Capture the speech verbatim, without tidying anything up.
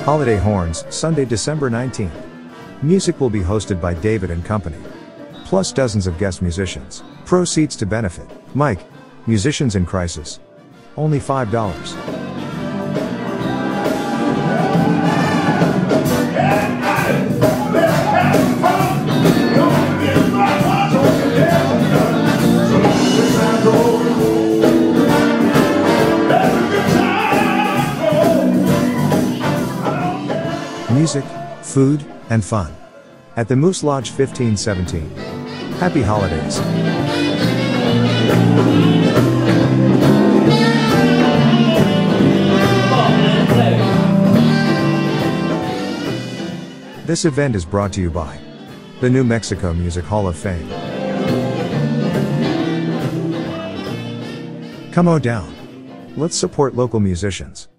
Holiday Horns, Sunday, December nineteenth. Music will be hosted by David and Company. Plus dozens of guest musicians. Proceeds to benefit Mike, Musicians in Crisis. Only five dollars. Music, food, and fun. At the Moose Lodge fifteen seventeen. Happy holidays. This event is brought to you by the New Mexico Music Hall of Fame. Come on down. Let's support local musicians.